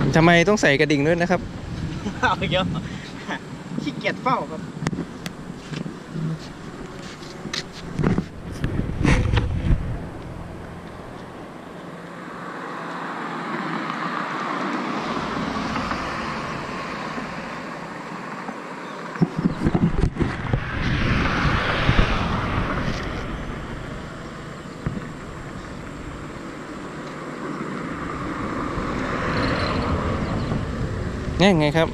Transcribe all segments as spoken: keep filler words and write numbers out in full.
ทำไมต้องใส่กระดิ่งด้วยนะครับเอาเยอะขี้เกียจเฝ้าครับนี่ไงครับ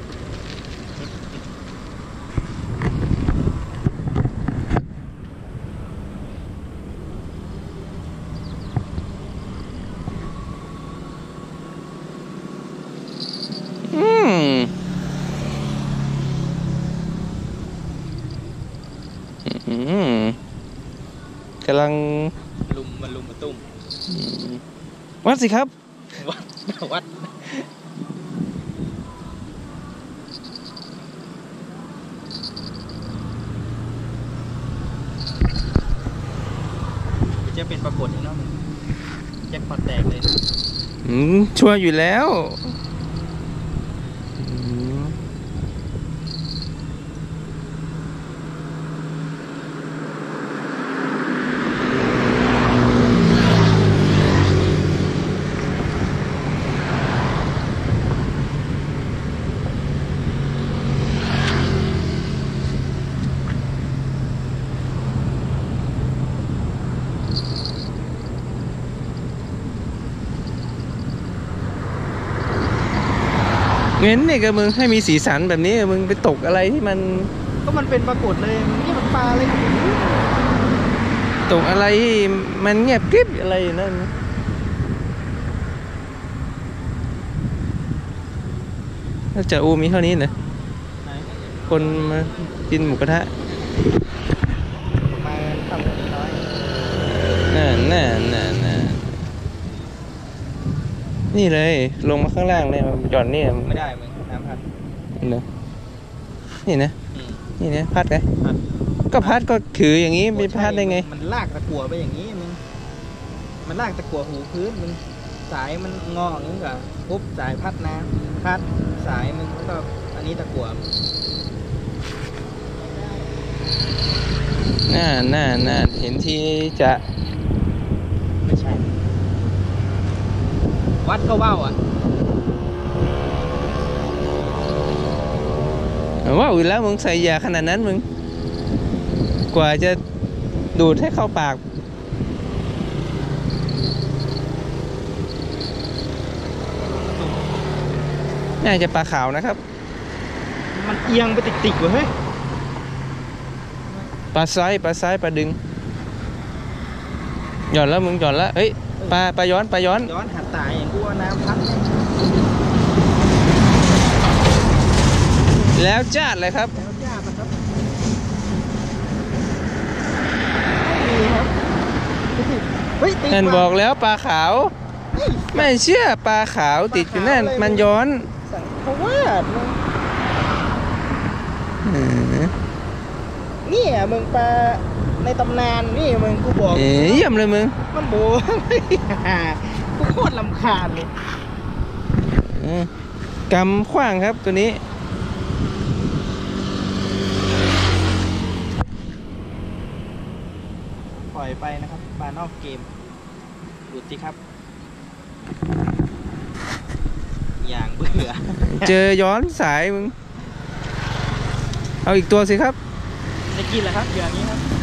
อืมอืมกำลังลุมมาลุมมาตุ้มวัดสิครับวัดวัดจะเป็นปรากฏอีกเนาะแจ็คพอตแตกเลยอืมชัวร์อยู่แล้วเง้นเนี่ยกับมึงให้มีสีสันแบบนี้มึงไปตกอะไรที่มันก็มันเป็นปรากฏเลยนี่มันปลาเลยตกอะไรที่มันเงียบกริบอะไรนั่นถ้าจะอูมีเท่านี้นะคนมากินหมูกระทะมาทำแบบนี้น้อยน่าน่าน่าน่านี่เลยลงมาข้างล่างเลยจอดนี่ไม่ได้มึงน้ำพัดนะนี่นะนี่นะพัดไงก็พัดก็ถืออย่างนี้ไม่พัดได้ไงมันลากตะกั่วไปอย่างนี้มึงมันลากตะกั่วหูพื้นมึงสายมันงออย่างนี้กับปุ๊บสายพัดน้ำพัดสายมึงก็อันนี้ตะกั่วน่าน่าน่าเห็นที่จะไม่ใช่วัดก็ว่าวอ่ะว่าวอยู่แล้วมึงใส่ยาขนาดนั้นมึงกว่าจะดูดให้เข้าปากน่าจะปลาขาวนะครับมันเอียงไปติกๆเว้ยปลาซ้ายปลาซ้ายปลาดึงหย่อนแล้วมึงหย่อนแล้วเฮ้ยปลาปลาย้อนปลาย้อนย้อนหัดตายอย่างกูว่าน้ำพัดแล้วจ้าเลยครับแล้วจ้าครับนั่นบอกแล้วปลาขาวไม่เชื่อปลาขาวติดอยู่นั่นมันย้อนเพราะว่านี่อ่ะมึงปลาในตำนานนี่มึงกูบอกเยี่ยมเลยมึงมันโบกูโคตรลำคาญเลยกำขว้างครับตัวนี้ปล่อยไปนะครับปลานอกเกมดูสิครับอย่างเบื่อเจอย้อนสายมึงเอาอีกตัวสิครับจะกินเหรอครับอย่างนี้ครับ